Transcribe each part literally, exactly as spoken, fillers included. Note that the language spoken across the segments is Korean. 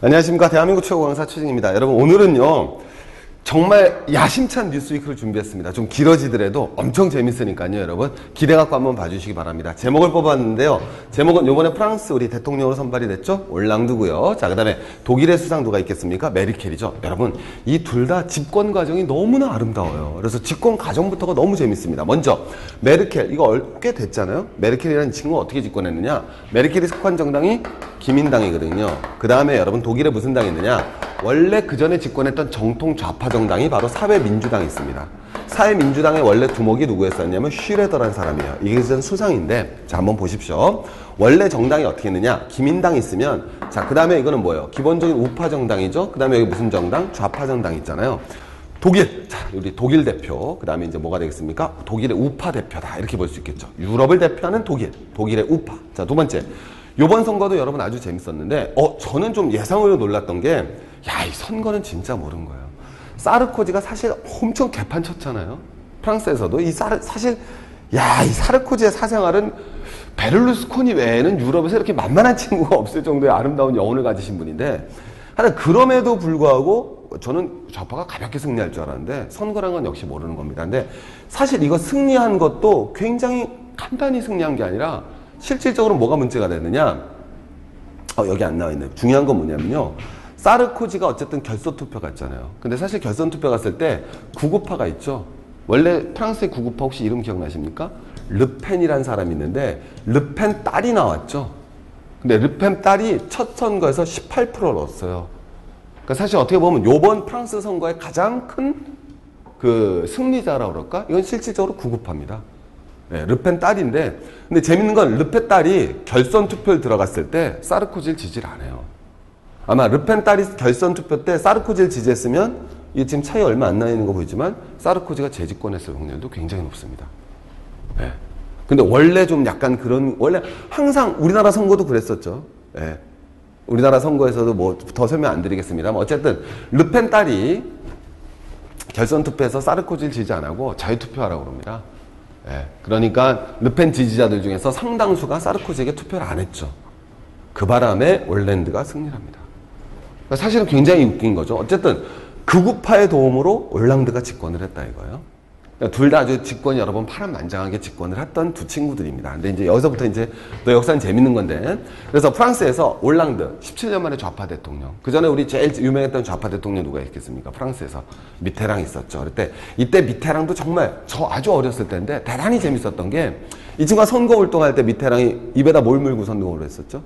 안녕하십니까. 대한민국 최고 강사 최진입니다. 여러분, 오늘은요 정말 야심찬 뉴스위크를 준비했습니다. 좀 길어지더라도 엄청 재밌으니까요, 여러분 기대 갖고 한번 봐주시기 바랍니다. 제목을 뽑았는데요, 제목은 요번에 프랑스 우리 대통령으로 선발이 됐죠, 올랑드고요. 자, 그 다음에 독일의 수상 누가 있겠습니까? 메르켈이죠. 여러분, 이 둘 다 집권 과정이 너무나 아름다워요. 그래서 집권 과정부터가 너무 재밌습니다. 먼저 메르켈, 이거 꽤 됐잖아요. 메르켈이라는 친구가 어떻게 집권했느냐, 메르켈이 속한 정당이 기민당이거든요. 그 다음에 여러분, 독일에 무슨 당이 있느냐, 원래 그 전에 집권했던 정통 좌파 정당이 바로 사회민주당이 있습니다. 사회민주당의 원래 두목이 누구였었냐면 슈레더라는 사람이에요. 이게 전 수상인데, 자, 한번 보십시오. 원래 정당이 어떻게 했느냐, 기민당이 있으면, 자, 그 다음에 이거는 뭐예요? 기본적인 우파 정당이죠. 그 다음에 여기 무슨 정당? 좌파 정당 있잖아요. 독일, 자, 우리 독일 대표, 그 다음에 이제 뭐가 되겠습니까? 독일의 우파 대표다, 이렇게 볼 수 있겠죠. 유럽을 대표하는 독일, 독일의 우파. 자, 두 번째, 요번 선거도 여러분 아주 재밌었는데, 어, 저는 좀 예상으로 놀랐던 게, 야, 이 선거는 진짜 모르는 거예요. 사르코지가 사실 엄청 개판 쳤잖아요. 프랑스에서도. 이 사르, 사실, 야, 이 사르코지의 사생활은 베를루스코니 외에는 유럽에서 이렇게 만만한 친구가 없을 정도의 아름다운 여운을 가지신 분인데, 하여튼 그럼에도 불구하고 저는 좌파가 가볍게 승리할 줄 알았는데, 선거란 건 역시 모르는 겁니다. 근데 사실 이거 승리한 것도 굉장히 간단히 승리한 게 아니라, 실질적으로 뭐가 문제가 됐느냐, 어, 여기 안 나와 있네. 중요한 건 뭐냐면요, 사르코지가 어쨌든 결선 투표 갔잖아요. 근데 사실 결선 투표 갔을 때 구구파가 있죠. 원래 프랑스의 구구파 혹시 이름 기억나십니까? 르펜이라는 사람이 있는데, 르펜 딸이 나왔죠. 근데 르펜 딸이 첫 선거에서 십팔 퍼센트를 얻었어요. 그러니까 사실 어떻게 보면 요번 프랑스 선거의 가장 큰 그 승리자라고 그럴까? 이건 실질적으로 구구파입니다. 네, 르펜 딸인데, 근데 재밌는 건 르펜 딸이 결선 투표를 들어갔을 때 사르코지를 지지를 안 해요. 아마 르펜 딸이 결선 투표 때 사르코지를 지지했으면, 이게 지금 차이 얼마 안 나 있는 거 보이지만 사르코지가 재집권했을 확률도 굉장히 높습니다. 네. 근데 원래 좀 약간 그런, 원래 항상 우리나라 선거도 그랬었죠. 네. 우리나라 선거에서도 뭐 더 설명 안 드리겠습니다만, 어쨌든 르펜 딸이 결선 투표에서 사르코지를 지지 안 하고 자유투표하라고 그럽니다. 예, 그러니까 르펜 지지자들 중에서 상당수가 사르코지에게 투표를 안 했죠. 그 바람에 올랜드가 승리를 합니다. 그러니까 사실은 굉장히 웃긴 거죠. 어쨌든 극우파의 도움으로 올랑드가 집권을 했다 이거예요. 그러니까 둘 다 아주 집권이 여러 번 파란만장하게 집권을 했던 두 친구들입니다. 근데 이제 여기서부터 이제 또 역사는 재밌는 건데, 그래서 프랑스에서 올랑드 십칠 년 만에 좌파 대통령. 그 전에 우리 제일 유명했던 좌파 대통령 누가 있겠습니까? 프랑스에서 미테랑 있었죠. 그때 이때 미테랑도 정말 저 아주 어렸을 때인데 대단히 재밌었던 게, 이 친구가 선거 활동할 때 미테랑이 입에다 뭘 물고 선거를 했었죠?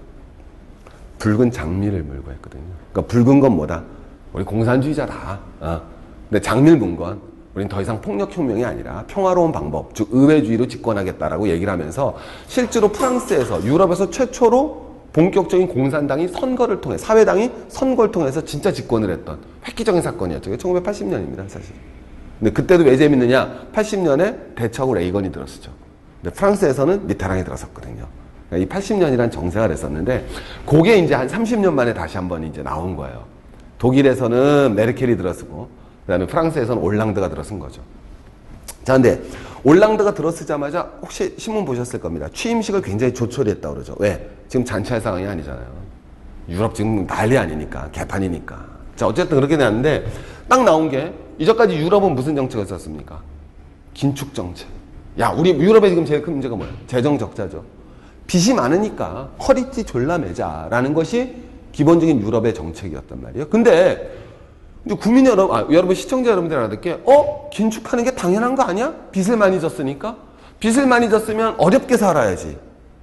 붉은 장미를 물고 했거든요. 그러니까 붉은 건 뭐다? 우리 공산주의자다. 어. 근데 장미를 문 건 우린 더 이상 폭력혁명이 아니라 평화로운 방법, 즉 의회주의로 집권하겠다라고 얘기를 하면서, 실제로 프랑스에서, 유럽에서 최초로 본격적인 공산당이 선거를 통해, 사회당이 선거를 통해서 진짜 집권을 했던 획기적인 사건이었죠. 그게 천구백팔십 년입니다, 사실. 근데 그때도 왜 재밌느냐, 팔십 년에 대처하고 레이건이 들었었죠. 근데 프랑스에서는 미테랑이 들었었거든요. 그러니까 이 팔십 년이란 정세가 됐었는데, 그게 이제 한 삼십 년 만에 다시 한번 이제 나온 거예요. 독일에서는 메르켈이 들어서고, 그 다음에 프랑스에서는 올랑드가 들어선 거죠. 자, 근데 올랑드가 들어서자마자 혹시 신문 보셨을 겁니다. 취임식을 굉장히 조촐히 했다고 그러죠. 왜? 지금 잔치할 상황이 아니잖아요. 유럽 지금 난리 아니니까, 개판이니까. 자, 어쨌든 그렇게 됐는데, 딱 나온 게, 이전까지 유럽은 무슨 정책을 썼습니까? 긴축 정책. 야, 우리 유럽의 지금 제일 큰 문제가 뭐예요? 재정 적자죠. 빚이 많으니까 허리띠 졸라매자라는 것이 기본적인 유럽의 정책이었단 말이에요. 근데 국민 여러분, 아, 여러분 시청자 여러분들 알아듣게, 어? 긴축하는 게 당연한 거 아니야? 빚을 많이 졌으니까? 빚을 많이 졌으면 어렵게 살아야지.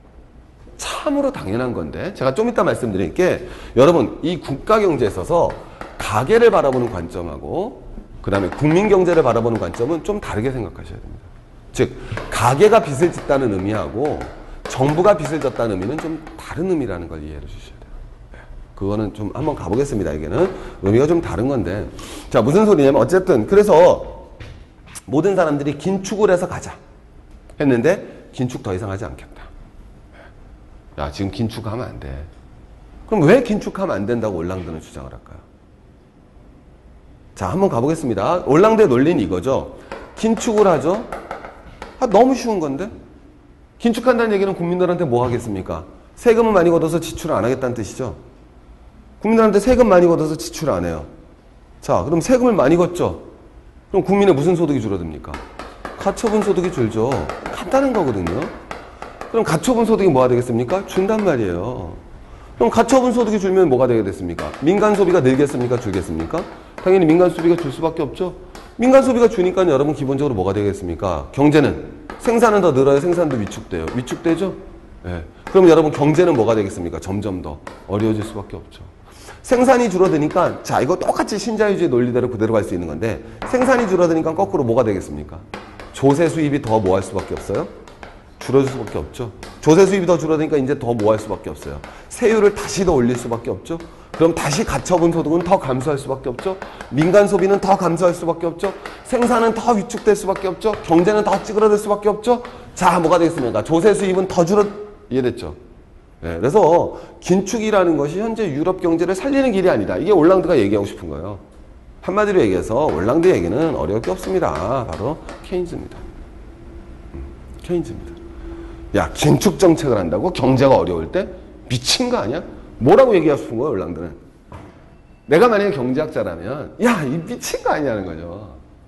참으로 당연한 건데, 제가 좀 이따 말씀드릴게, 여러분 이 국가 경제에 있어서 가계를 바라보는 관점하고 그 다음에 국민 경제를 바라보는 관점은 좀 다르게 생각하셔야 됩니다. 즉, 가계가 빚을 짓다는 의미하고 정부가 빚을 졌다는 의미는 좀 다른 의미라는 걸 이해해 주셔야 돼요. 그거는 좀 한번 가보겠습니다. 이게는 의미가 좀 다른 건데, 자, 무슨 소리냐면, 어쨌든 그래서 모든 사람들이 긴축을 해서 가자 했는데, 긴축 더 이상 하지 않겠다. 야, 지금 긴축하면 안 돼. 그럼 왜 긴축하면 안 된다고 올랑드는 주장을 할까요? 자, 한번 가보겠습니다. 올랑드의 논리는 이거죠. 긴축을 하죠. 아, 너무 쉬운 건데, 긴축한다는 얘기는 국민들한테 뭐 하겠습니까? 세금을 많이 걷어서 지출을 안 하겠다는 뜻이죠. 국민들한테 세금 많이 걷어서 지출 안 해요. 자, 그럼 세금을 많이 걷죠? 그럼 국민의 무슨 소득이 줄어듭니까? 가처분 소득이 줄죠. 간단한 거거든요. 그럼 가처분 소득이 뭐가 되겠습니까? 준단 말이에요. 그럼 가처분 소득이 줄면 뭐가 되겠습니까? 민간 소비가 늘겠습니까? 줄겠습니까? 당연히 민간 소비가 줄 수밖에 없죠. 민간 소비가 주니까 여러분 기본적으로 뭐가 되겠습니까? 경제는 생산은 더 늘어요. 생산도 위축돼요. 위축되죠? 네. 그럼 여러분 경제는 뭐가 되겠습니까? 점점 더 어려워질 수밖에 없죠. 생산이 줄어드니까 자 이거 똑같이 신자유주의 논리대로 그대로 갈 수 있는 건데 생산이 줄어드니까 거꾸로 뭐가 되겠습니까? 조세 수입이 더 뭐 할 수밖에 없어요? 줄어들 수밖에 없죠. 조세 수입이 더 줄어드니까 이제 더 뭐 할 수밖에 없어요. 세율을 다시 더 올릴 수밖에 없죠. 그럼 다시 가처분 소득은 더 감소할 수밖에 없죠. 민간 소비는 더 감소할 수밖에 없죠. 생산은 더 위축될 수밖에 없죠. 경제는 더 찌그러들 수밖에 없죠. 자 뭐가 되겠습니까? 조세 수입은 더 줄어 이해됐죠? 네, 그래서 긴축이라는 것이 현재 유럽 경제를 살리는 길이 아니다. 이게 올랑드가 얘기하고 싶은 거예요. 한마디로 얘기해서 올랑드 얘기는 어려울 게 없습니다. 바로 케인즈입니다. 음, 케인즈입니다. 야, 긴축 정책을 한다고 경제가 어려울 때? 미친 거 아니야? 뭐라고 얘기하고 싶은 거예요, 올랑드는? 내가 만약에 경제학자라면 야, 이 미친 거 아니냐는 거죠.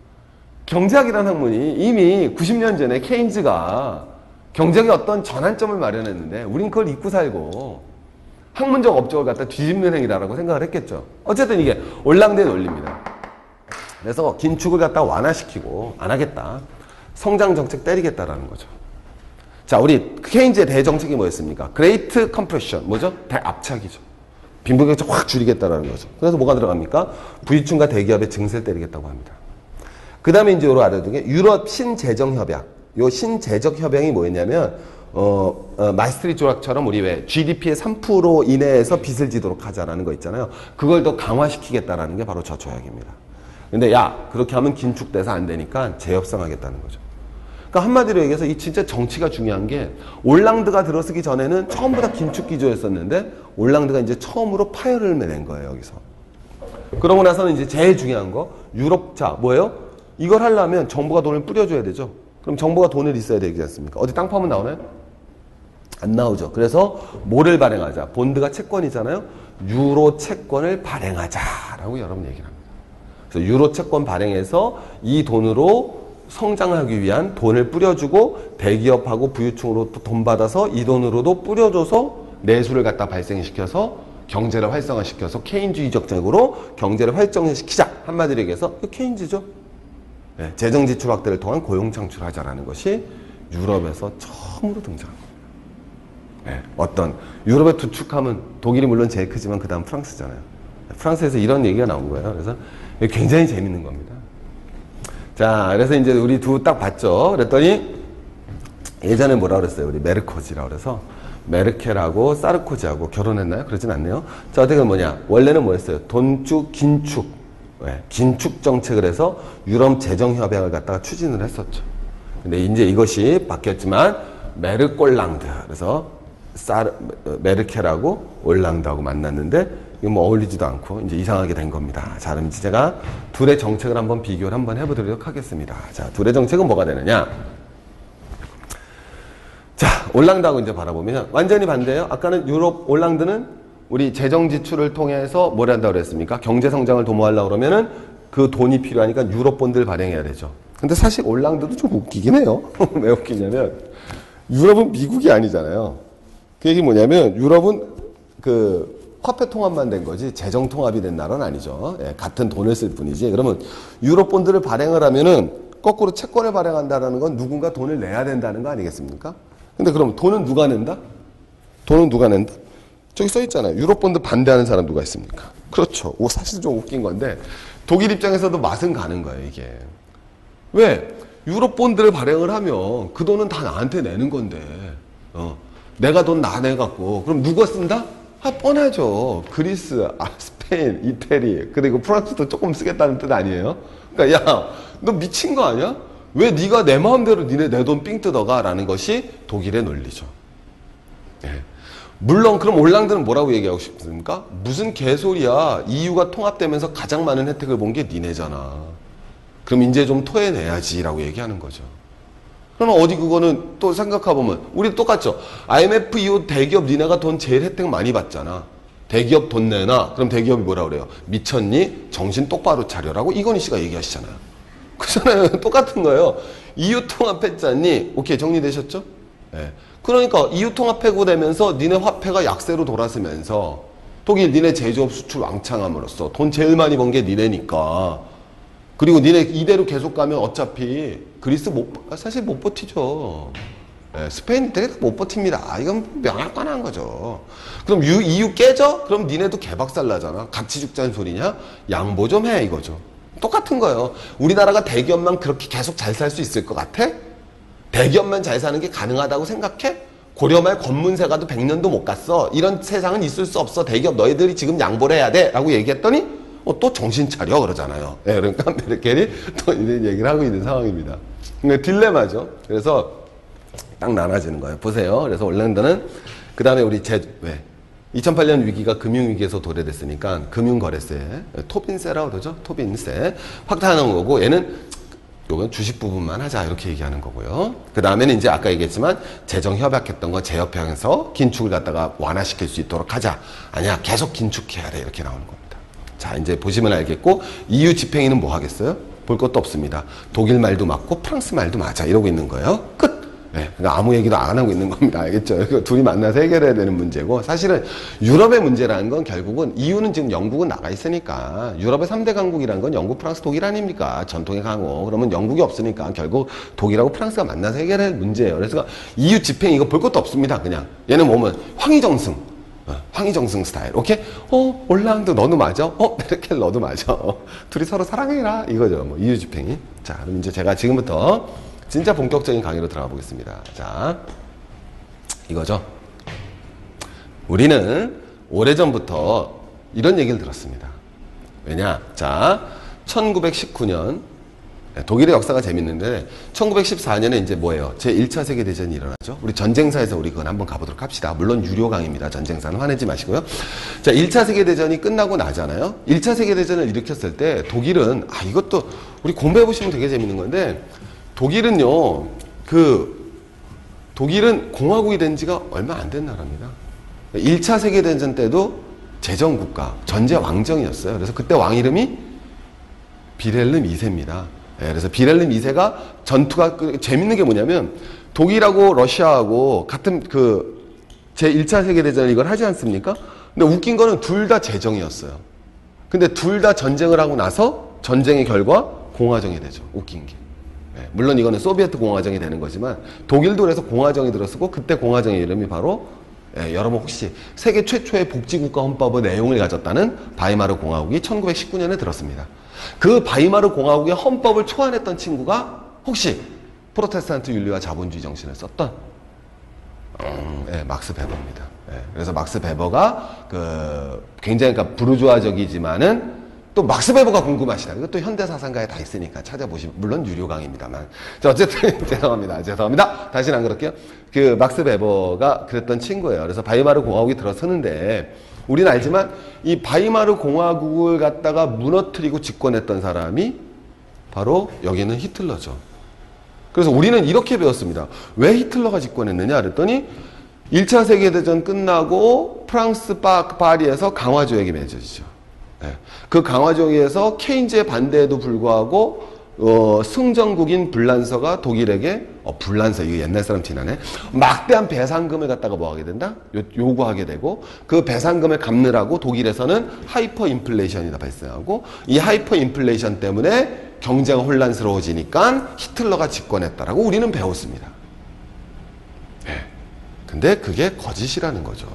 경제학이라는 학문이 이미 구십 년 전에 케인즈가 경제학의 어떤 전환점을 마련했는데 우린 그걸 잊고 살고 학문적 업적을 갖다 뒤집는 행위다라고 생각을 했겠죠. 어쨌든 이게 올랑드의 논리입니다. 그래서 긴축을 갖다 완화시키고 안 하겠다. 성장 정책 때리겠다라는 거죠. 자, 우리 케인즈의 대정책이 뭐였습니까? 그레이트 컴프레션. 뭐죠? 대압착이죠. 빈부격차 확 줄이겠다라는 거죠. 그래서 뭐가 들어갑니까? 부유층과 대기업의 증세를 때리겠다고 합니다. 그 다음에 이제 요로 알아두는 게 유럽 신재정협약. 요 신재적 협약이 뭐였냐면 어, 어 마스트리트 조약처럼 우리 왜 지디피의 삼 퍼센트 이내에서 빚을 지도록 하자라는 거 있잖아요. 그걸 더 강화시키겠다라는 게 바로 저 조약입니다. 근데 야 그렇게 하면 긴축돼서 안 되니까 재협상하겠다는 거죠. 그러니까 한마디로 얘기해서 이 진짜 정치가 중요한 게 올랑드가 들어서기 전에는 처음부터 다 긴축 기조였었는데 올랑드가 이제 처음으로 파열을 낸 거예요 여기서. 그러고 나서는 이제 제일 중요한 거 유럽 자 뭐예요? 이걸 하려면 정부가 돈을 뿌려줘야 되죠. 그럼 정부가 돈을 있어야 되지 않습니까? 어디 땅 파면 나오나요? 안 나오죠. 그래서 뭐를 발행하자? 본드가 채권이잖아요. 유로 채권을 발행하자라고 여러분 얘기를 합니다. 그래서 유로 채권 발행해서 이 돈으로 성장하기 위한 돈을 뿌려주고 대기업하고 부유층으로 돈 받아서 이 돈으로도 뿌려줘서 내수를 갖다 발생시켜서 경제를 활성화시켜서 케인주의적 적으로 경제를 활성화시키자. 한마디로 얘기해서 이거 케인즈죠. 네, 재정 지출 확대를 통한 고용 창출하자라는 것이 유럽에서 처음으로 등장한 겁니다. 네, 어떤 유럽의 두 축하면 독일이 물론 제일 크지만 그 다음 프랑스잖아요. 프랑스에서 이런 얘기가 나온 거예요. 그래서 굉장히 재밌는 겁니다. 자, 그래서 이제 우리 두 딱 봤죠. 그랬더니 예전에 뭐라 그랬어요? 우리 메르코지라고 그래서 메르켈하고 사르코지하고 결혼했나요? 그러진 않네요. 자, 어떻게 뭐냐? 원래는 뭐였어요? 돈축, 긴축. 왜? 긴축 정책을 해서 유럽 재정협약을 갖다가 추진을 했었죠. 근데 이제 이것이 바뀌었지만 메르꼴랑드 그래서 사르, 메르켈하고 올랑드하고 만났는데 이거 뭐 어울리지도 않고 이제 이상하게 된 겁니다. 자, 그럼 이제 제가 둘의 정책을 한번 비교를 한번 해보도록 하겠습니다. 자, 둘의 정책은 뭐가 되느냐? 자, 올랑드하고 이제 바라보면 완전히 반대예요. 아까는 유럽 올랑드는 우리 재정 지출을 통해서 뭘 한다고 그랬습니까? 경제 성장을 도모하려고 그러면은 그 돈이 필요하니까 유럽 본드를 발행해야 되죠. 근데 사실 올랑드도 좀 웃기긴 해요. 왜 웃기냐면 유럽은 미국이 아니잖아요. 그 얘기 뭐냐면 유럽은 그 화폐 통합만 된 거지 재정 통합이 된 나라는 아니죠. 예, 같은 돈을 쓸 뿐이지. 그러면 유럽 본드를 발행을 하면은 거꾸로 채권을 발행한다라는 건 누군가 돈을 내야 된다는 거 아니겠습니까? 근데 그럼 돈은 누가 낸다? 돈은 누가 낸다? 저기 써 있잖아요. 유럽본드 반대하는 사람 누가 있습니까? 그렇죠. 오, 사실 좀 웃긴 건데 독일 입장에서도 맛은 가는 거예요, 이게. 왜? 유럽본드를 발행을 하면 그 돈은 다 나한테 내는 건데 어, 내가 돈 나 내갖고 그럼 누가 쓴다? 아, 뻔하죠. 그리스, 아, 스페인, 이태리 그리고 프랑스도 조금 쓰겠다는 뜻 아니에요? 그러니까 야, 너 미친 거 아니야? 왜 네가 내 마음대로 니네 내 돈 삥 뜯어가? 라는 것이 독일의 논리죠. 예. 물론 그럼 올랑드는 뭐라고 얘기하고 싶습니까? 무슨 개소리야. 이유가 통합되면서 가장 많은 혜택을 본 게 니네잖아. 그럼 이제 좀 토해내야지 라고 얘기하는 거죠. 그러면 어디 그거는 또 생각해보면 우리 똑같죠. 아이엠에프 이후 대기업 니네가 돈 제일 혜택 많이 받잖아. 대기업 돈 내놔. 그럼 대기업이 뭐라 그래요? 미쳤니? 정신 똑바로 차려라고 이건희 씨가 얘기하시잖아요. 그잖아요. 똑같은 거예요. 이유통합했잖니? 오케이, 정리되셨죠? 네. 그러니까 이유통합해고되면서 니네 화폐가 약세로 돌아서면서 독일 니네 제조업 수출 왕창함으로써 돈 제일 많이 번 게 니네니까. 그리고 니네 이대로 계속 가면 어차피 그리스 못, 사실 못 버티죠. 네, 스페인 되게 못 버팁니다. 이건 명확한 거죠. 그럼 유, 이유 깨져? 그럼 니네도 개박살 나잖아. 같이 죽자는 소리냐? 양보 좀 해, 이거죠. 똑같은 거예요. 우리나라가 대기업만 그렇게 계속 잘 살 수 있을 것 같아? 대기업만 잘 사는 게 가능하다고 생각해? 고려말 권문세가도 백 년도 못 갔어. 이런 세상은 있을 수 없어. 대기업 너희들이 지금 양보를 해야 돼. 라고 얘기했더니 어, 또 정신 차려 그러잖아요. 네, 그러니까 메르켈이 또 이런 얘기를 하고 있는 상황입니다. 그러니까 딜레마죠. 그래서 딱 나눠지는 거예요. 보세요. 그래서 올랜드는 그 다음에 우리 제 왜? 이천팔 년 위기가 금융위기에서 도래됐으니까 금융거래세, 토빈세라고 그러죠. 토빈세 확대하는 거고, 얘는 요건 주식 부분만 하자 이렇게 얘기하는 거고요. 그 다음에는 이제 아까 얘기했지만 재정 협약했던 거 재협약해서 긴축을 갖다가 완화시킬 수 있도록 하자. 아니야, 계속 긴축해야 돼 이렇게 나오는 겁니다. 자, 이제 보시면 알겠고, 이유 집행위는 뭐 하겠어요? 볼 것도 없습니다. 독일 말도 맞고 프랑스 말도 맞아 이러고 있는 거예요. 끝. 네, 그러니까 아무 얘기도 안 하고 있는 겁니다. 알겠죠? 둘이 만나서 해결해야 되는 문제고, 사실은 유럽의 문제라는 건 결국은 이유는 지금 영국은 나가 있으니까, 유럽의 삼 대 강국이라는 건 영국, 프랑스, 독일 아닙니까? 전통의 강호. 그러면 영국이 없으니까 결국 독일하고 프랑스가 만나서 해결할 문제예요. 그래서 이유 집행 이거 볼 것도 없습니다. 그냥 얘는 뭐면 황희정승, 어, 황희정승 스타일. 오케이? 어, 올랑드 너도 맞아? 어, 메르켈 너도 맞아? 어, 둘이 서로 사랑해라 이거죠. 뭐 이유 집행이. 자, 그럼 이제 제가 지금부터 진짜 본격적인 강의로 들어가 보겠습니다. 자, 이거죠. 우리는 오래전부터 이런 얘기를 들었습니다. 왜냐? 자, 천구백십구 년, 독일의 역사가 재밌는데, 천구백십사 년에 이제 뭐예요? 제일 차 세계대전이 일어나죠. 우리 전쟁사에서 우리 그건 한번 가보도록 합시다. 물론 유료 강의입니다. 전쟁사는 화내지 마시고요. 자, 일 차 세계대전이 끝나고 나잖아요. 일 차 세계대전을 일으켰을 때 독일은, 아, 이것도 우리 공부해보시면 되게 재밌는 건데, 독일은요, 그, 독일은 공화국이 된 지가 얼마 안 된 나라입니다. 일 차 세계대전 때도 제정국가, 전제 왕정이었어요. 그래서 그때 왕 이름이 비렐름 이 세입니다. 예, 그래서 비렐름 이 세가 전투가, 그, 재밌는 게 뭐냐면, 독일하고 러시아하고 같은 그, 제일 차 세계대전 이걸 하지 않습니까? 근데 웃긴 거는 둘 다 제정이었어요. 근데 둘 다 전쟁을 하고 나서 전쟁의 결과 공화정이 되죠. 웃긴 게. 네, 물론 이거는 소비에트 공화정이 되는 거지만 독일도 그래서 공화정이 들었었고, 그때 공화정의 이름이 바로, 예, 여러분 혹시 세계 최초의 복지국가 헌법의 내용을 가졌다는 바이마르 공화국이 천구백십구 년에 들었습니다. 그 바이마르 공화국의 헌법을 초안했던 친구가 혹시 프로테스탄트 윤리와 자본주의 정신을 썼던 음, 예, 막스 베버입니다. 예, 그래서 막스 베버가 그 굉장히 그러니까 부르주아적이지만은 또 막스 베버가 궁금하시다. 이것도 현대사상가에 다 있으니까 찾아보시면, 물론 유료 강의입니다만. 자, 어쨌든 죄송합니다. 죄송합니다. 다시는 안 그럴게요. 그 막스 베버가 그랬던 친구예요. 그래서 바이마르 공화국이 들어서는데, 우리는 알지만 이 바이마르 공화국을 갖다가 무너뜨리고 집권했던 사람이 바로 여기는 히틀러죠. 그래서 우리는 이렇게 배웠습니다. 왜 히틀러가 집권했느냐 그랬더니 일 차 세계대전 끝나고 프랑스 파, 파리에서 강화조약이 맺어지죠. 네. 그 강화조약에서 케인즈의 반대에도 불구하고 어, 승전국인 불란서가 독일에게 어, 불란서 이거 옛날 사람 티나네. 막대한 배상금을 갖다가 뭐 하게 된다? 요, 요구하게 되고, 그 배상금을 갚느라고 독일에서는 하이퍼 인플레이션이 발생하고, 이 하이퍼 인플레이션 때문에 경제가 혼란스러워지니까 히틀러가 집권했다라고 우리는 배웠습니다. 네. 근데 그게 거짓이라는 거죠.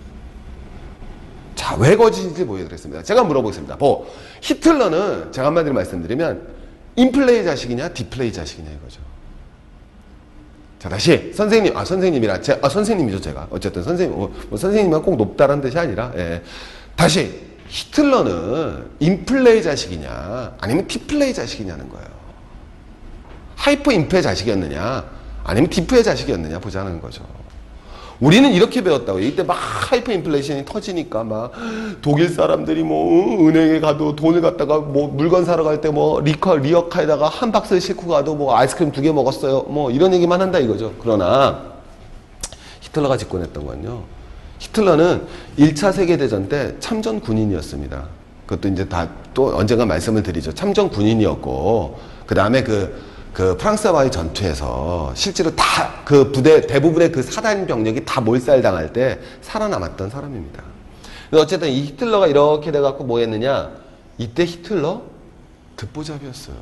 자, 왜 거짓인지 보여드리겠습니다. 제가 물어보겠습니다. 뭐, 히틀러는 제가 한마디로 말씀드리면 인플레이 자식이냐 디플레이 자식이냐 이거죠. 자, 다시 선생님, 아 선생님이라 제, 아 선생님이죠 제가. 어쨌든 선생님, 뭐, 뭐 선생님만 꼭 높다는 뜻이 아니라, 예. 다시 히틀러는 인플레이 자식이냐 아니면 디플레이 자식이냐는 거예요. 하이퍼 인플레이 자식이었느냐 아니면 디플레이 자식이었느냐 보자는 거죠. 우리는 이렇게 배웠다고. 이때 막 하이퍼 인플레이션이 터지니까 막 독일 사람들이 뭐 은행에 가도 돈을 갖다가 뭐 물건 사러 갈 때 뭐 리커 리어카에다가 한 박스를 싣고 가도 뭐 아이스크림 두 개 먹었어요. 뭐 이런 얘기만 한다 이거죠. 그러나 히틀러가 집권했던 건요, 히틀러는 일 차 세계대전 때 참전 군인이었습니다. 그것도 이제 다 또 언젠가 말씀을 드리죠. 참전 군인이었고, 그 다음에 그, 그 프랑스와의 전투에서 실제로 다 그 부대, 대부분의 그 사단 병력이 다 몰살당할 때 살아남았던 사람입니다. 어쨌든 이 히틀러가 이렇게 돼갖고 뭐 했느냐? 이때 히틀러 듣보잡이었어요.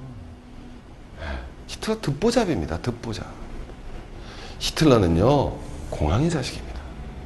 히틀러 듣보잡입니다. 듣보잡. 히틀러는요, 공황의 자식입니다.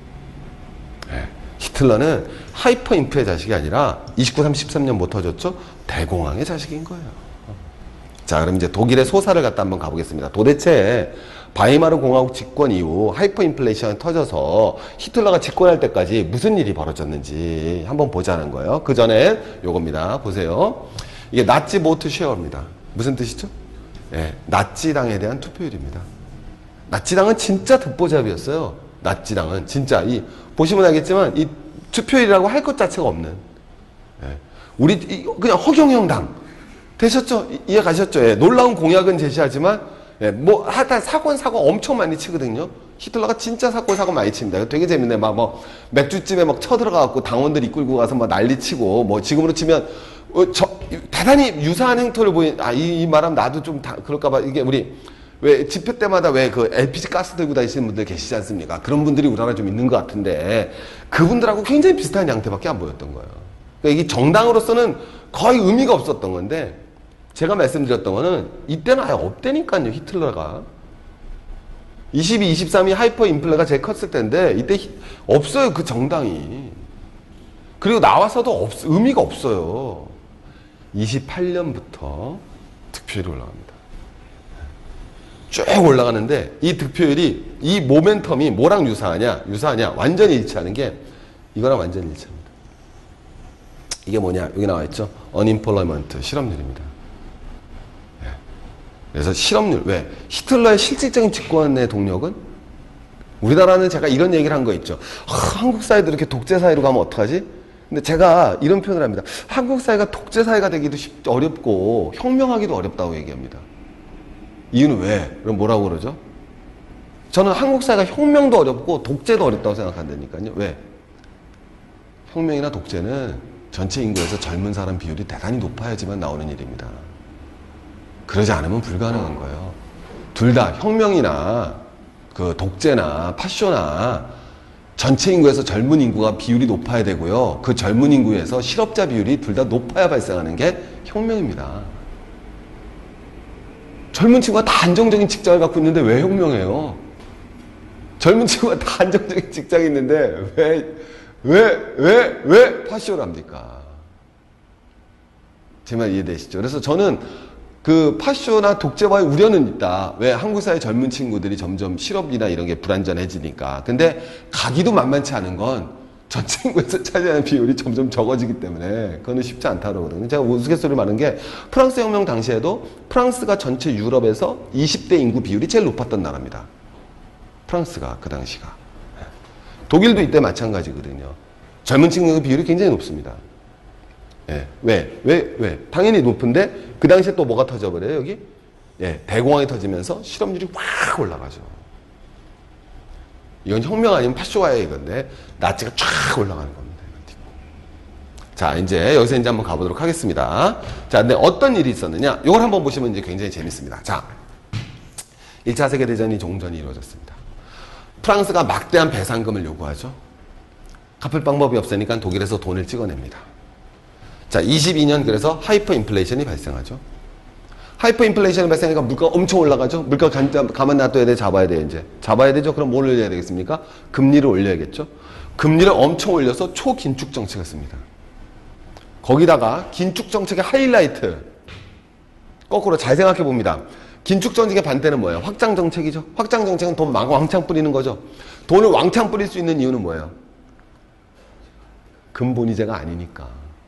히틀러는 하이퍼 인프의 자식이 아니라 이십구, 삼십삼 년 못 터졌죠? 대공황의 자식인 거예요. 자, 그럼 이제 독일의 소사를 갖다 한번 가보겠습니다. 도대체 바이마르 공화국 집권 이후 하이퍼 인플레이션이 터져서 히틀러가 집권할 때까지 무슨 일이 벌어졌는지 한번 보자는 거예요. 그 전에 요겁니다. 보세요. 이게 나치 보트 쉐어입니다. 무슨 뜻이죠? 예, 나치당에 대한 투표율입니다. 나치당은 진짜 듣보잡이었어요. 나치당은 진짜 이 보시면 알겠지만 이 투표율이라고 할 것 자체가 없는, 예, 우리 이, 그냥 허경영당 되셨죠? 이, 이해 가셨죠? 예, 놀라운 공약은 제시하지만, 예, 뭐 하여튼 사건 사고 엄청 많이 치거든요. 히틀러가 진짜 사건 사고 많이 칩니다. 되게 재밌네. 막 뭐 맥주집에 막 쳐들어가고 당원들 이끌고 가서 막 난리치고, 뭐 지금으로 치면 어, 저, 대단히 유사한 행태를 보인, 아, 이, 이 말하면 나도 좀 다, 그럴까봐, 이게 우리, 왜, 집회 때마다 왜 그 엘피지 가스 들고 다니시는 분들 계시지 않습니까? 그런 분들이 우리나라에 좀 있는 것 같은데, 그분들하고 굉장히 비슷한 양태밖에 안 보였던 거예요. 그러니까 이게 정당으로서는 거의 의미가 없었던 건데, 제가 말씀드렸던 거는, 이때는 아예 없다니까요, 히틀러가. 이십이, 이십삼이 하이퍼 인플레가 제일 컸을 텐데, 이때 히, 없어요, 그 정당이. 그리고 나와서도 없, 의미가 없어요. 이십팔 년부터 득표율이 올라갑니다. 쭉 올라가는데 이 득표율이, 이 모멘텀이 뭐랑 유사하냐? 유사하냐? 완전히 일치하는 게 이거랑 완전히 일치합니다. 이게 뭐냐? 여기 나와 있죠? unemployment, 실업률입니다. 그래서 실업률, 왜? 히틀러의 실질적인 집권의 동력은? 우리나라는 제가 이런 얘기를 한 거 있죠. 아, 한국 사회도 이렇게 독재 사회로 가면 어떡하지? 근데 제가 이런 표현을 합니다. 한국 사회가 독재 사회가 되기도 쉽, 어렵고 혁명하기도 어렵다고 얘기합니다. 이유는 왜? 그럼 뭐라고 그러죠? 저는 한국 사회가 혁명도 어렵고 독재도 어렵다고 생각한다니까요. 왜? 혁명이나 독재는 전체 인구에서 젊은 사람 비율이 대단히 높아야지만 나오는 일입니다. 그러지 않으면 불가능한 거예요. 둘 다 혁명이나 그 독재나 파쇼나 전체 인구에서 젊은 인구가 비율이 높아야 되고요. 그 젊은 인구에서 실업자 비율이 둘 다 높아야 발생하는 게 혁명입니다. 젊은 친구가 다 안정적인 직장을 갖고 있는데 왜 혁명해요? 젊은 친구가 다 안정적인 직장이 있는데 왜, 왜, 왜, 왜 파쇼를 합니까? 제 말 이해되시죠? 그래서 저는 그 파쇼나 독재와의 우려는 있다. 왜? 한국 사회 젊은 친구들이 점점 실업이나 이런 게 불안전해지니까. 근데 가기도 만만치 않은 건 전체 인구에서 차지하는 비율이 점점 적어지기 때문에 그거는 쉽지 않다고 그러거든요. 제가 우스갯소리를 말하는 게 프랑스 혁명 당시에도 프랑스가 전체 유럽에서 이십 대 인구 비율이 제일 높았던 나라입니다. 프랑스가 그 당시가. 독일도 이때 마찬가지거든요. 젊은 친구 비율이 굉장히 높습니다. 예. 왜? 왜? 왜? 당연히 높은데 그 당시에 또 뭐가 터져버려요, 여기? 예. 대공황이 터지면서 실업률이 확 올라가죠. 이건 혁명 아니면 파쇼와의 이건데 나치가 쫙 올라가는 겁니다. 자, 이제 여기서 이제 한번 가보도록 하겠습니다. 자, 근데 어떤 일이 있었느냐? 이걸 한번 보시면 이제 굉장히 재밌습니다. 자, 일 차 세계대전이 종전이 이루어졌습니다. 프랑스가 막대한 배상금을 요구하죠. 갚을 방법이 없으니까 독일에서 돈을 찍어냅니다. 자, 이십이 년 그래서 하이퍼 인플레이션이 발생하죠. 하이퍼 인플레이션이 발생하니까 물가가 엄청 올라가죠. 물가 가만 놔둬야 돼, 잡아야 돼, 이제. 잡아야 되죠. 그럼 뭘 올려야 되겠습니까? 금리를 올려야겠죠. 금리를 엄청 올려서 초긴축 정책을 씁니다. 거기다가 긴축 정책의 하이라이트. 거꾸로 잘 생각해 봅니다. 긴축 정책의 반대는 뭐예요? 확장 정책이죠. 확장 정책은 돈 막 왕창 뿌리는 거죠. 돈을 왕창 뿌릴 수 있는 이유는 뭐예요? 금본위제가 아니니까.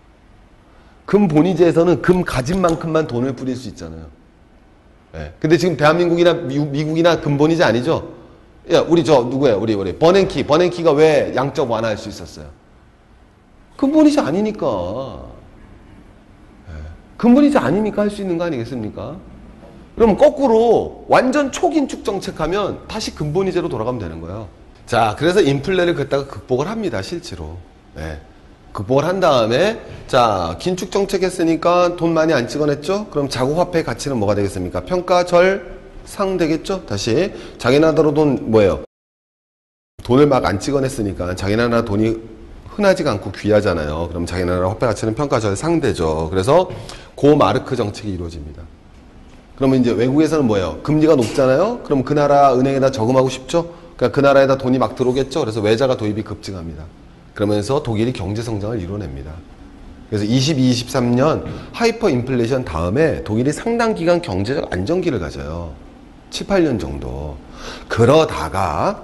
금본위제에서는 금 가진 만큼만 돈을 뿌릴 수 있잖아요. 예. 근데 지금 대한민국이나 미국, 미국이나 금본위제 아니죠? 야, 우리 저 누구예요? 우리 우리 버냉키. 버냉키가 왜 양적 완화할 수 있었어요? 금본위제 아니니까. 예. 금본위제 아니니까 할 수 있는 거 아니겠습니까? 그럼 거꾸로 완전 초긴축 정책하면 다시 금본위제로 돌아가면 되는 거예요. 자, 그래서 인플레를 그랬다가 극복을 합니다, 실제로. 네. 극복을 한 다음에, 자, 긴축 정책 했으니까 돈 많이 안 찍어냈죠? 그럼 자국 화폐의 가치는 뭐가 되겠습니까? 평가절상 되겠죠? 다시. 자기 나라로 돈, 뭐예요? 돈을 막 안 찍어냈으니까 자기 나라 돈이 흔하지가 않고 귀하잖아요. 그럼 자기 나라 화폐 가치는 평가절상 되죠. 그래서 고마르크 정책이 이루어집니다. 그러면 이제 외국에서는 뭐예요? 금리가 높잖아요? 그럼 그 나라 은행에다 저금하고 싶죠? 그러니까 그 나라에다 돈이 막 들어오겠죠? 그래서 외자가 도입이 급증합니다. 그러면서 독일이 경제 성장을 이뤄냅니다. 그래서 이십이, 이십삼 년 하이퍼 인플레이션 다음에 독일이 상당 기간 경제적 안정기를 가져요. 칠, 팔 년 정도. 그러다가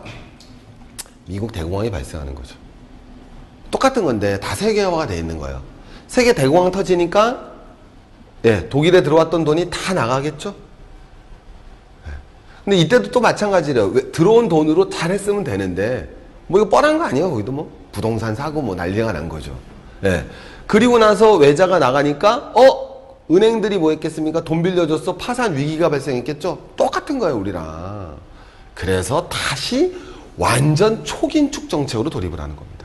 미국 대공황이 발생하는 거죠. 똑같은 건데 다 세계화가 돼 있는 거예요. 세계 대공황 터지니까 예, 독일에 들어왔던 돈이 다 나가겠죠? 예. 근데 이때도 또 마찬가지래요. 왜, 들어온 돈으로 잘했으면 되는데 뭐 이거 뻔한 거 아니에요? 거기도 뭐 부동산 사고 뭐 난리가 난 거죠. 예. 그리고 나서 외자가 나가니까 어? 은행들이 뭐 했겠습니까? 돈 빌려줬어. 파산 위기가 발생했겠죠? 똑같은 거예요, 우리랑. 그래서 다시 완전 초긴축 정책으로 돌입을 하는 겁니다.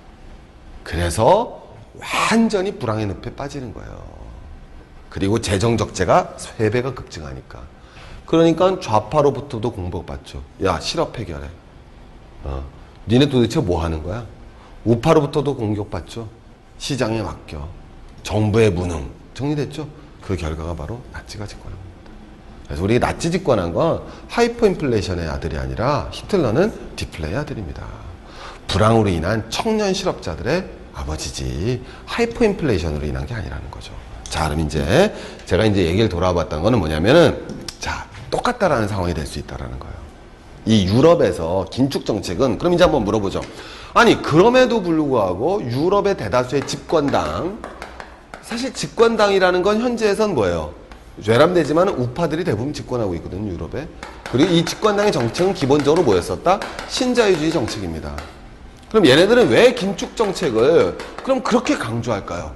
그래서 완전히 불황의 늪에 빠지는 거예요. 그리고 재정 적자가 세 배가 급증하니까. 그러니까 좌파로부터도 공격받죠. 야, 실업 해결해. 어. 니네 도대체 뭐 하는 거야? 우파로부터도 공격받죠. 시장에 맡겨. 정부의 무능. 정리됐죠? 그 결과가 바로 나치가 집권한 겁니다. 그래서 우리 나치 집권한 건 하이퍼 인플레이션의 아들이 아니라 히틀러는 디플레의 아들입니다. 불황으로 인한 청년 실업자들의 아버지지 하이퍼 인플레이션으로 인한 게 아니라는 거죠. 자, 그럼 이제 제가 이제 얘기를 돌아봤던 거는 뭐냐면은 자, 똑같다라는 상황이 될 수 있다라는 거예요. 이 유럽에서 긴축 정책은 그럼 이제 한번 물어보죠. 아니, 그럼에도 불구하고 유럽의 대다수의 집권당, 사실 집권당이라는 건 현재에선 뭐예요? 외람되지만 우파들이 대부분 집권하고 있거든요, 유럽에. 그리고 이 집권당의 정책은 기본적으로 뭐였었다? 신자유주의 정책입니다. 그럼 얘네들은 왜 긴축 정책을 그럼 그렇게 강조할까요?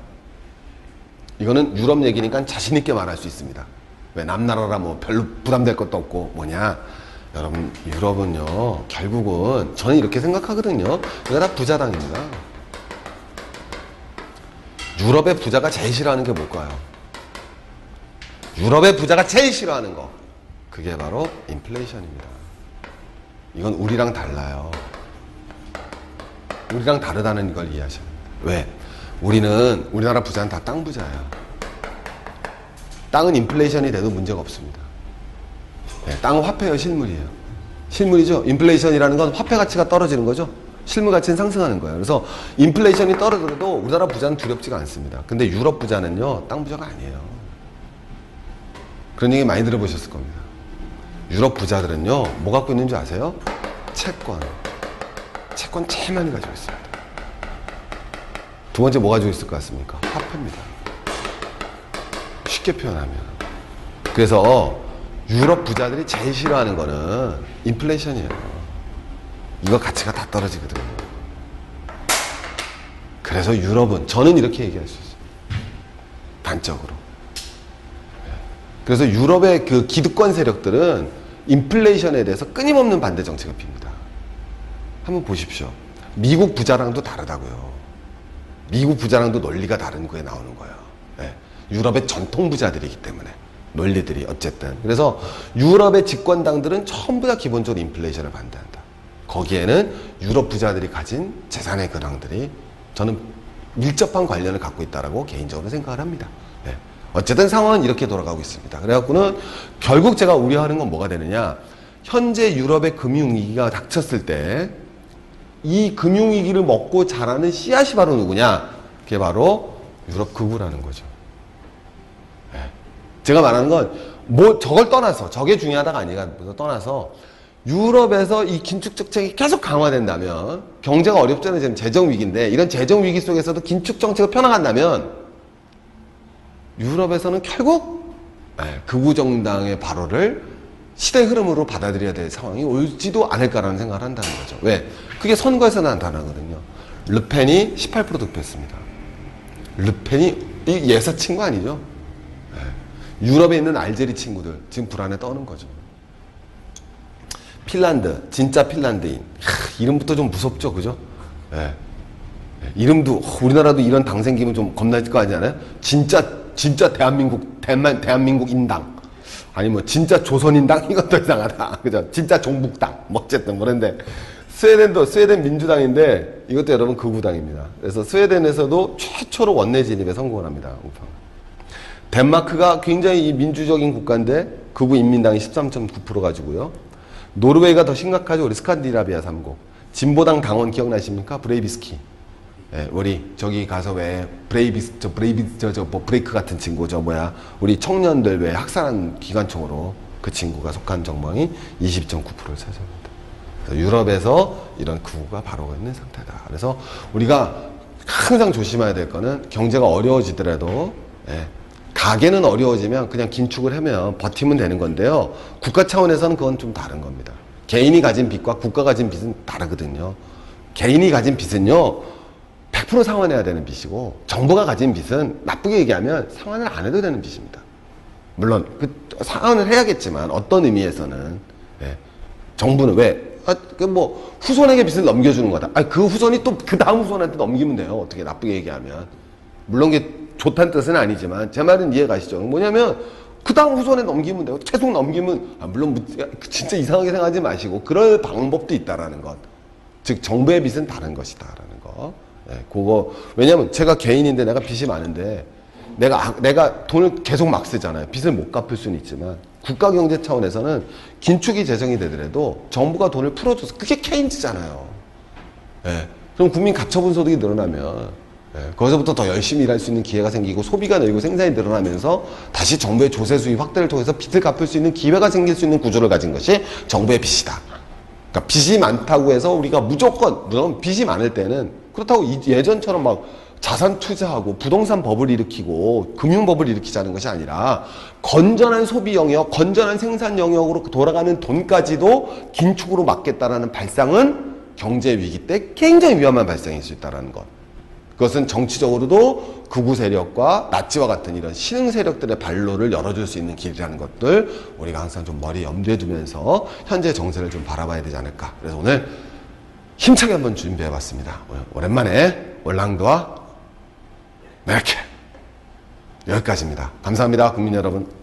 이거는 유럽 얘기니까 자신 있게 말할 수 있습니다. 왜 남나라라 뭐 별로 부담될 것도 없고 뭐냐? 여러분, 유럽은요, 결국은 저는 이렇게 생각하거든요. 이거 다 부자당입니다. 유럽의 부자가 제일 싫어하는 게 뭘까요? 유럽의 부자가 제일 싫어하는 거, 그게 바로 인플레이션입니다. 이건 우리랑 달라요. 우리랑 다르다는 걸 이해하셔야 됩니다. 왜? 우리는, 우리나라 부자는 다 땅 부자예요. 땅은 인플레이션이 돼도 문제가 없습니다. 네, 땅은 화폐예요, 실물이에요. 실물이죠. 인플레이션이라는 건 화폐 가치가 떨어지는 거죠. 실물 가치는 상승하는 거예요. 그래서 인플레이션이 떨어져도 우리나라 부자는 두렵지가 않습니다. 근데 유럽 부자는요, 땅 부자가 아니에요. 그런 얘기 많이 들어보셨을 겁니다. 유럽 부자들은요, 뭐 갖고 있는 줄 아세요? 채권. 채권 제일 많이 가지고 있습니다. 두 번째 뭐 가지고 있을 것 같습니까? 화폐입니다. 쉽게 표현하면. 그래서 유럽 부자들이 제일 싫어하는 거는 인플레이션이에요. 이거 가치가 다 떨어지거든요. 그래서 유럽은, 저는 이렇게 얘기할 수 있어요. 단적으로. 그래서 유럽의 그 기득권 세력들은 인플레이션에 대해서 끊임없는 반대 정책을 핍니다. 한번 보십시오. 미국 부자랑도 다르다고요. 미국 부자랑도 논리가 다른 거에 나오는 거예요. 네. 유럽의 전통 부자들이기 때문에 논리들이 어쨌든. 그래서 유럽의 집권당들은 전부 다 기본적으로 인플레이션을 반대한다. 거기에는 유럽 부자들이 가진 재산의 근황들이 저는 밀접한 관련을 갖고 있다라고 개인적으로 생각을 합니다. 네. 어쨌든 상황은 이렇게 돌아가고 있습니다. 그래갖고는 결국 제가 우려하는 건 뭐가 되느냐. 현재 유럽의 금융위기가 닥쳤을 때 이 금융위기를 먹고 자라는 씨앗이 바로 누구냐? 그게 바로 유럽 극우라는 거죠. 네. 제가 말하는 건 뭐 저걸 떠나서, 저게 중요하다가 아니라 떠나서 유럽에서 이 긴축 정책이 계속 강화된다면, 경제가 어렵잖아요. 지금 재정 위기인데 이런 재정 위기 속에서도 긴축 정책을 펴나간다면 유럽에서는 결국 네, 극우 정당의 발언을 시대 흐름으로 받아들여야 될 상황이 올지도 않을까라는 생각을 한다는 거죠. 왜? 그게 선거에서 나타나거든요. 르펜이 십팔 퍼센트 득표했습니다. 르펜이 이 예사 친구 아니죠? 네. 유럽에 있는 알제리 친구들 지금 불안에 떠는 거죠. 핀란드, 진짜 핀란드인. 하, 이름부터 좀 무섭죠, 그죠? 예. 이름도 우리나라도 이런 당 생기면 좀 겁날 거 아니잖아요. 진짜 진짜 대한민국 대만 대한민국 인당 아니 뭐 진짜 조선인당 이건 더 이상하다, 그죠? 진짜 종북당 뭐 어쨌든 그런데 스웨덴도 스웨덴 민주당인데 이것도 여러분 극우당입니다. 그래서 스웨덴에서도 최초로 원내 진입에 성공을 합니다. 우파. 덴마크가 굉장히 민주적인 국가인데 극우 인민당이 십삼 점 구 퍼센트 가지고요. 노르웨이가 더 심각하죠. 우리 스칸디나비아 삼 국. 진보당 당원 기억나십니까? 브레이비스키. 예, 우리 저기 가서 왜 브레이비스 저 브레이비스 저 저 뭐 브레이크 같은 친구 저 뭐야 우리 청년들 왜 학살한 기관총으로 그 친구가 속한 정당이 이십 점 구 퍼센트를 차지합니다. 그래서 유럽에서 이런 극우가 바로 있는 상태다. 그래서 우리가 항상 조심해야 될 거는 경제가 어려워지더라도 예, 가게는 어려워지면 그냥 긴축을 하면 버티면 되는 건데요. 국가 차원에서는 그건 좀 다른 겁니다. 개인이 가진 빚과 국가 가진 빚은 다르거든요. 개인이 가진 빚은요, 백 퍼센트 상환해야 되는 빚이고, 정부가 가진 빚은 나쁘게 얘기하면 상환을 안 해도 되는 빚입니다. 물론 그 상환을 해야겠지만 어떤 의미에서는 예, 정부는 왜 아, 그 뭐 후손에게 빚을 넘겨주는 거다. 아, 그 후손이 또 그 다음 후손한테 넘기면 돼요. 어떻게 나쁘게 얘기하면. 물론 이게 좋다는 뜻은 아니지만 제 말은 이해 가시죠? 뭐냐면 그 다음 후손에 넘기면 돼요. 계속 넘기면 아, 물론 진짜 이상하게 생각하지 마시고 그럴 방법도 있다라는 것. 즉 정부의 빚은 다른 것이다라는 거. 예, 그거 왜냐면 제가 개인인데 내가 빚이 많은데 내가 내가 돈을 계속 막 쓰잖아요. 빚을 못 갚을 수는 있지만 국가 경제 차원에서는 긴축이 재정이 되더라도 정부가 돈을 풀어줘서 그게 케인즈잖아요. 예, 그럼 국민 가처분 소득이 늘어나면 예, 거기서부터 더 열심히 일할 수 있는 기회가 생기고 소비가 늘고 생산이 늘어나면서 다시 정부의 조세 수입 확대를 통해서 빚을 갚을 수 있는 기회가 생길 수 있는 구조를 가진 것이 정부의 빚이다. 그러니까 빚이 많다고 해서 우리가 무조건 물론 빚이 많을 때는 그렇다고 예전처럼 막 자산 투자하고 부동산 법을 일으키고 금융법을 일으키자는 것이 아니라 건전한 소비 영역, 건전한 생산 영역으로 돌아가는 돈까지도 긴축으로 막겠다라는 발상은 경제 위기 때 굉장히 위험한 발상일 수 있다는 것. 그것은 정치적으로도 극우 세력과 나치와 같은 이런 신흥 세력들의 발로를 열어줄 수 있는 길이라는 것들 우리가 항상 좀 머리에 염두에 두면서 현재 정세를 좀 바라봐야 되지 않을까. 그래서 오늘 힘차게 한번 준비해봤습니다. 오랜만에 올랑드와 메르켈 여기까지입니다. 감사합니다, 국민 여러분.